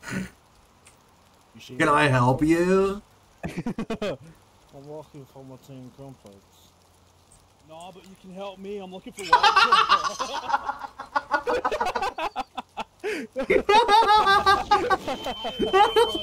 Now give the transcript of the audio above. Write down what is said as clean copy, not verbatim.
Can I help you? I'm looking for my team complex. No, but you can help me. I'm looking for Whiteclaw.